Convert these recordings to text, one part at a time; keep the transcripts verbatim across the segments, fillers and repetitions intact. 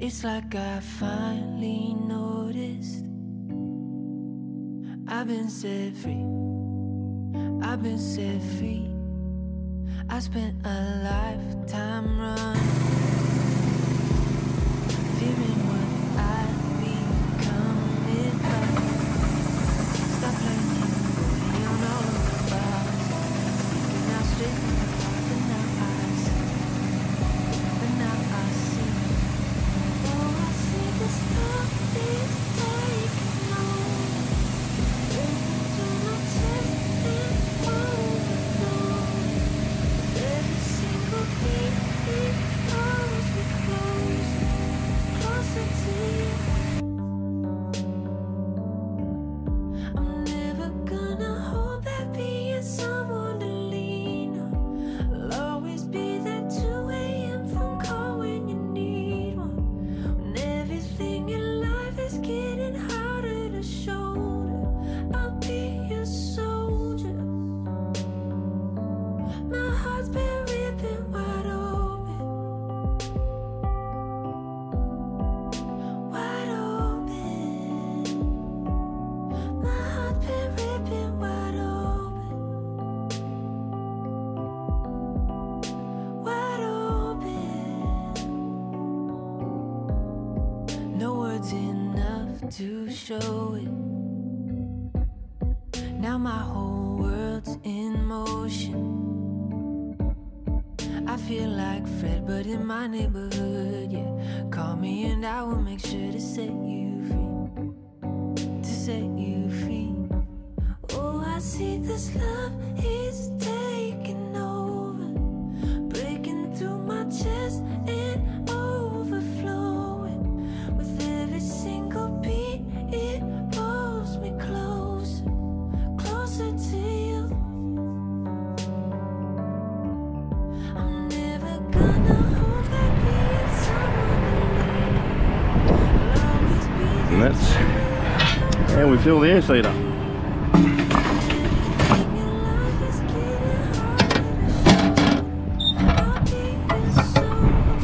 It's like I finally noticed I've been set free, I've been set free. I spent a lifetime running, fearing what I'd become if I stop playing on all of the bars, sneaking out straight from the top. But now I see, but now I see, oh, I see this love is taking over, breaking through my chest and overflowing. Every single beat, it pulls me closer, closer to you. I'm never gonna hold back being someone to lean on. I'll always be that two A M phone call when you need one. When everything in life is getting harder to shoulder, I'll be your soldier. My heart's been ripping wide open, wide open. My heart's been ripping wide open, wide open. No words enough to show it. Now my whole world's in motion. I feel like Fred, but in my neighborhood, yeah. Call me and I will make sure to set you free, to set you free. Oh, I see this love is taking over, breaking through my chest and overflowing. With every single beat, it pulls me closer, closer to you. I'm never gonna hold back being someone to lean on. I'll always be And there that's how we fill the air seeder. when life is getting harder to shoulder. I'll be your soldier.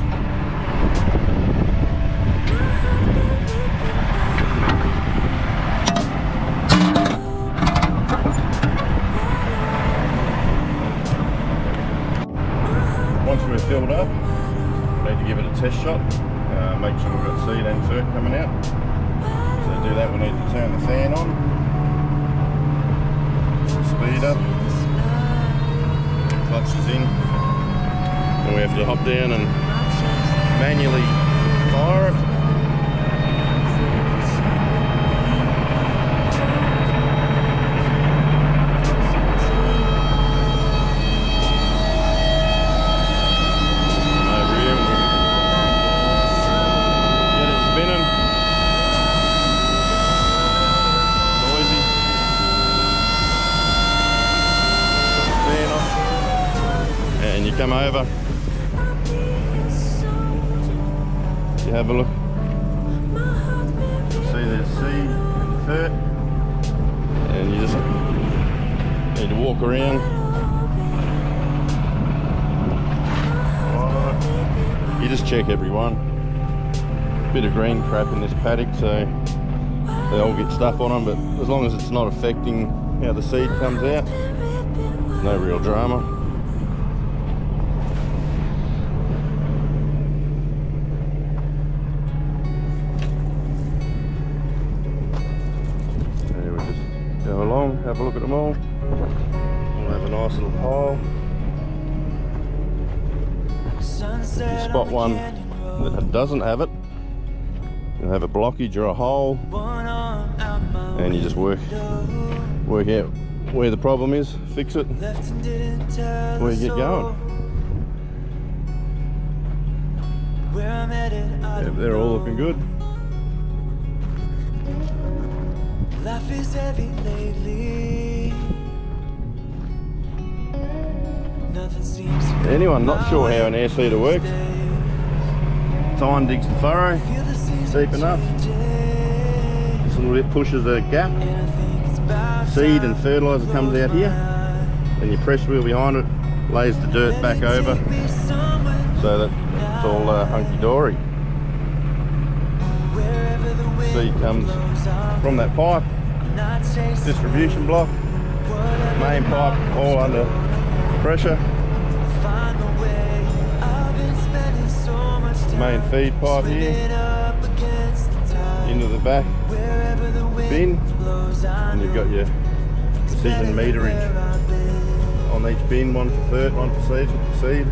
My heart's been ripping Once we're filled up, we need to give it a test shot. Uh, make sure we've got seed and fert coming out. So to do that, we need to turn the fan on, speed up, clutch it in, and we have to hop down and manually fire it. Over here, get it spinning. Noisy. Fan off. And you come over. You have a look. See there's seed and fert. And you just need to walk around. You just check every one. Bit of green crap in this paddock, so they all get stuff on them, but as long as it's not affecting how the seed comes out, there's no real drama. There we just go along, have a look at them all. We'll have a nice little pile. If you spot one that doesn't have it, you'll have a blockage or a hole, and you just work work out where the problem is, fix it, where you get going. Yeah, they're all looking good. Life is heavy lately. Nothing seems to Anyone not sure how an air seeder works, Tyne digs the furrow deep enough, this little bit pushes a gap, seed and fertiliser comes out here, and your press wheel behind it lays the dirt back over so that it's all uh, hunky-dory. feed comes from that pipe, distribution block, main pipe all under pressure, main feed pipe here into the back bin, and you've got your precision meterage on each bin, one for third, one for seed, seed.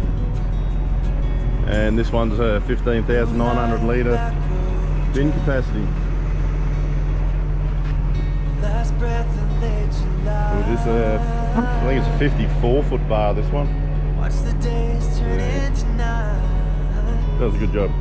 And this one's a fifteen thousand nine hundred litre bin capacity. With this, uh, I think it's a fifty-four foot bar, this one. Yeah. Does a good job.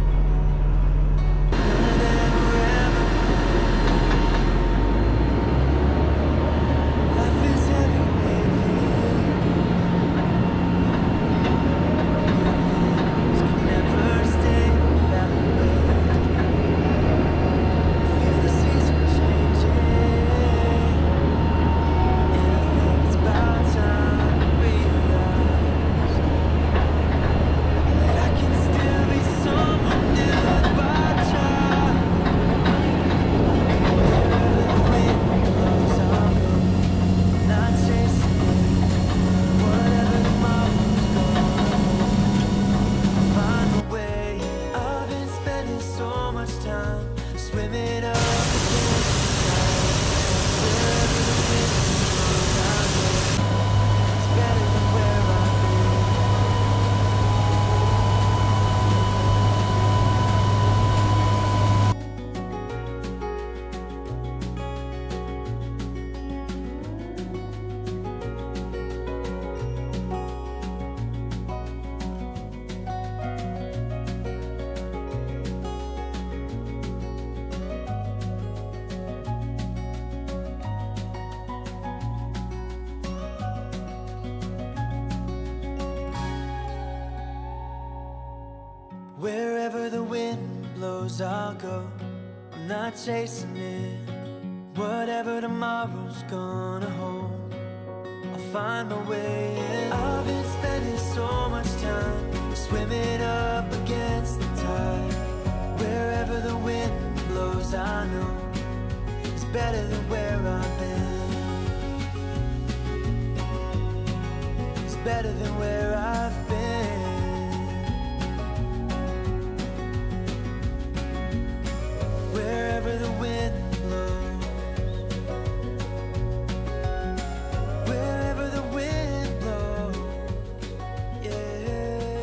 Wherever the wind blows, I'll go. I'm not chasing it. Whatever tomorrow's gonna hold, I'll find my way in. I've been spending so much time swimming up against the tide. Wherever the wind blows, I know it's better than where I've been. It's better than where I've been. Wherever the wind blows, wherever the wind blows, yeah.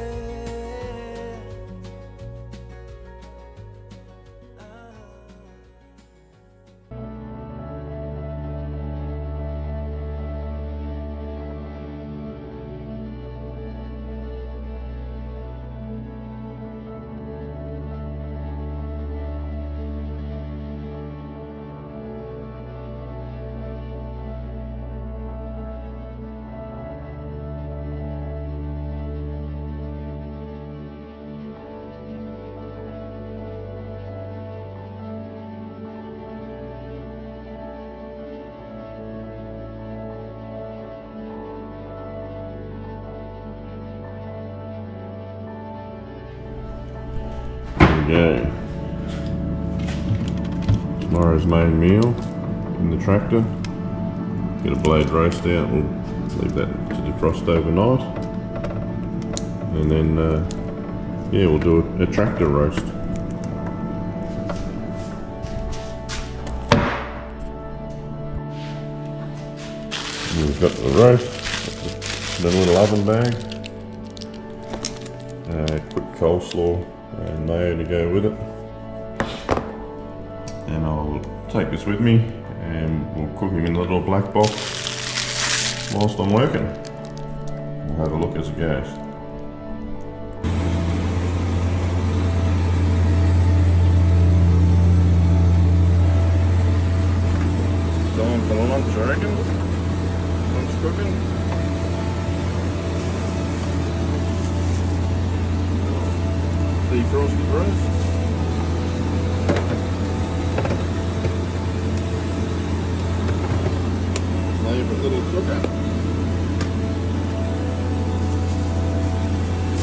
There we go. Tomorrow's main meal in the tractor. Get a blade roast out, we'll leave that to defrost overnight. And then, uh, yeah, we'll do a, a tractor roast. And we've got the roast, in a little oven bag. Uh, quick coleslaw and mayo to go with it. And I'll take this with me and we'll cook him in the little black box whilst I'm working. We'll have a look as it goes. Time for lunch, I reckon. Lunch cooking. Defrosted roast. Favourite little cooker.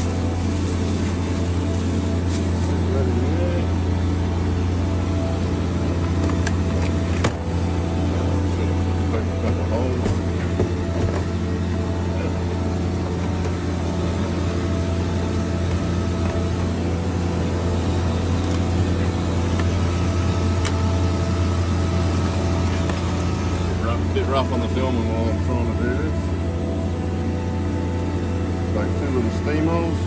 Ready there. rough on the filming while I'm trying to do this. Like two little steam holes.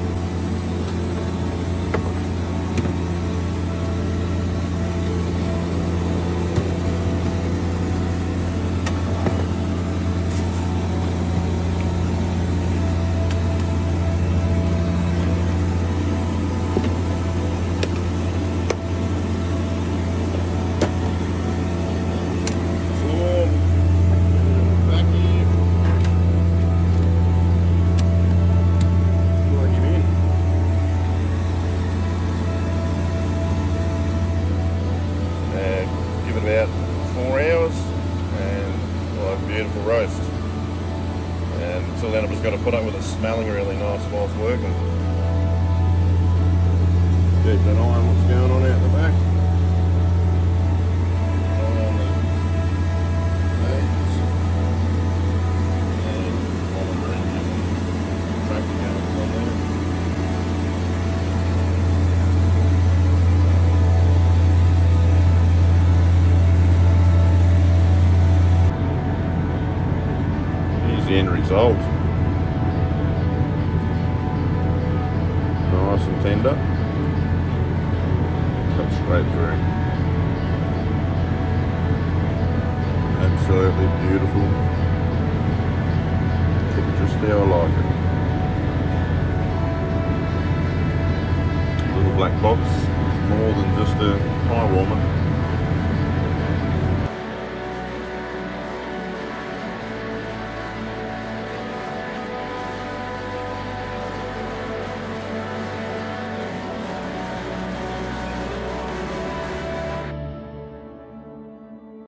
About four hours and we'll have a beautiful roast. And until then I've just got to put up with it smelling really nice whilst working. Keep an eye on what's going on out the back. Eye on the legs. And monitoring the tractor going on there. The end result. Nice and tender. Cut straight through. Absolutely beautiful. Just how I like it. Little black box, more than just a pie warmer.